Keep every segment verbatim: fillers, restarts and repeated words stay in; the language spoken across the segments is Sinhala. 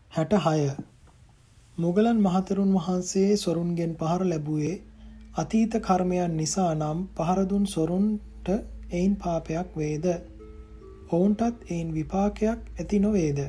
හැටහය මුගලන් මහතෙරුන් වහන්සේ සොරුන්ගෙන් පහර ලැබුවේ අතීත කර්මයන් නිසා නම් පහර දුන් සොරුන්ට එයින් පාපයක් වේද? ඔවුන්ටත් එයින් විපාකයක් ඇති නොවේද?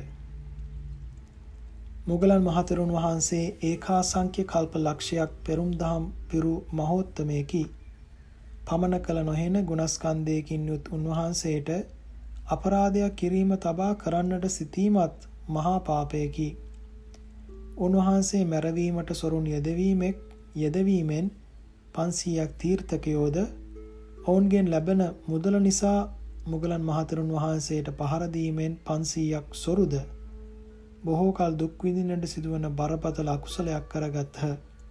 මුගලන් මහතෙරුන් වහන්සේ ඒකාසංඛ්‍ය කල්ප ලක්ෂයක් පෙරුම් දහම් පිරු මහෝත්තමයෙකි. පමන කළ නොහෙන ගුණස්කන්ධයකින් යුත් උන්වහන්සේට අපරාධයක් කිරීම තබා කරන්නට සිටීමත් මහා පාපයකි. උන්වහන්සේ මැරවීමට සොරුන් යෙදවීමෙක් යෙදවීමෙන් පන්සීයක් තීර්ථකයෝද ඔවුන්ගෙන් ලැබෙන මුදල නිසා මුගලන් මහතෙරුන් වහන්සේට පහර දීමෙන් පන්සීයක් සොරුද බොහෝ කල දුක් විඳින්නට සිදුවන බරපතල අකුසලයක් කරගත්හ.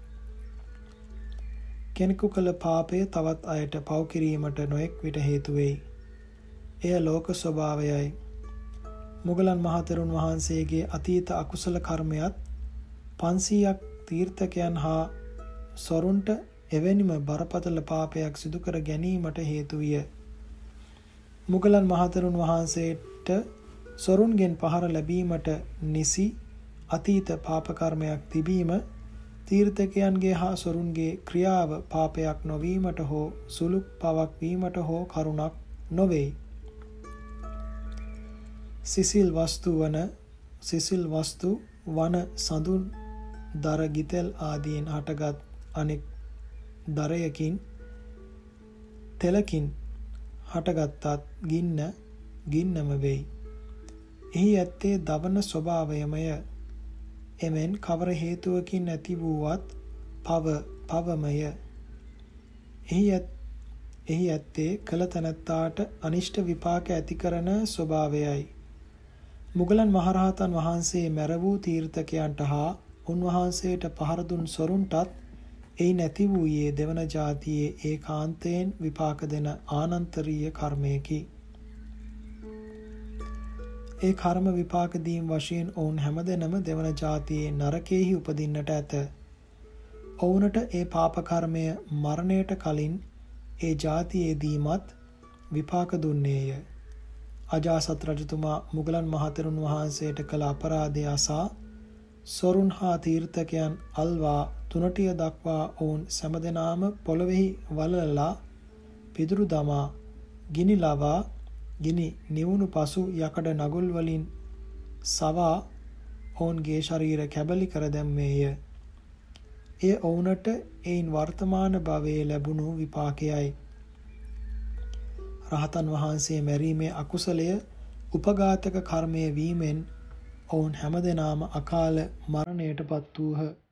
කෙනෙකු කළ පාපය තවත් අයට පව් කිරීමට නොඑක් විට හේතු වෙයි. එය ලෝක ස්වභාවයයි. මුගලන් මහතෙරුන් වහන්සේගේ අතීත අකුසල කර්මයත් පන්සීයක් තීර්ථකයන් හා සොරුන්ට එවැනිම බරපතල පාපයක් සිදු කර ගැනීමට හේතු විය. මුගලන් මහතෙරුන් වහන්සේට සොරුන්ගෙන් පහර ලැබීමට නිසි අතීත පාප කර්මයක් තිබීම තීර්ථකයන්ගේ හා සොරුන්ගේ ක්‍රියාව පාපයක් නොවීමට හෝ සුළු පවක් වීමට හෝ කරුණක් නොවේ. සිසිල් වස්තු වන සිසිල් වස්තු වන සඳුන් දර ගිතෙල් ආදීන් හටගත් අනෙක් දරයකින් තෙලකින් හටගත්තත් ගින්න ගින්නම වෙයි. එහි ඇත්තේ දවන ස්වභාවයමය. එමෙන් කවර හේතුවකින් ඇති වූවත් පව පවමය. එහි එහි ඇත්තේ කළ තැනැත්තාට අනිෂ්ට විපාක ඇති කරන ස්වභාවයයි. මුගලන් මහරහතන් වහන්සේ මැර වූ තීර්ථකයන්ට හා උන්වහන්සේට පහර දුන් සොරුන්ටත් එයි නැති වූයේ දෙවන ජාතියේ ඒකාන්තයෙන් විපාක දෙන ආනන්තරීය කර්මයකි. ඒ කර්ම විපාක දීම් වශයෙන් ඔවුන් හැමදෙනම දෙවන ජාතියේ නරකයෙහි උපදින්නට ඇත. ඔවුනට ඒ පාප කර්මය මරණයට කලින් ඒ ජාතියේදීමත් විපාක දුන්නේය. අජාසත් රජතුමා මුගලන් මහතෙරුන් වහන්සේට කළ අපරාධය අසා සොරුන් හා තීර්ථකයන් අල්වා තුනටිය දක්වා ඔවුන් සැමදෙනාම පොළොවෙහි වලලලා පිදුරු දමා ගිනි ලවා ගිනි නිවුණු පසු යකඩ නගුල් වලින් සවා ඔවුන්ගේ ශරීර කැබලි කර දැම්මේය. එය ඔවුනට එයින් වර්තමාන භවයේ ලැබුණු විපාකයයි. රහතන් වහන්සේ මැරීමේ අකුසලය උපඝාතක කර්මය වීමෙන් ඔවුන් හැමදෙනාම අකාල මරණයට පත් වූහ.